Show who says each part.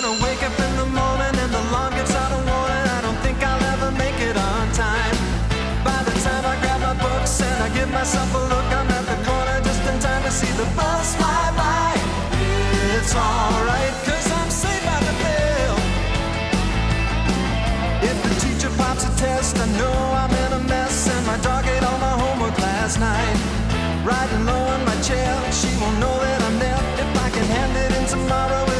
Speaker 1: when I wake up in the morning and the alarm gives out a warning, I don't think I'll ever make it on time. By the time I grab my books and I give myself a look, I'm at the corner just in time to see the bus fly by. It's alright, 'cause I'm safe out the bail. If the teacher pops a test, I know I'm in a mess, and my dog ate all my homework last night. Riding low in my chair, she won't know that I'm there. If I can hand it in tomorrow,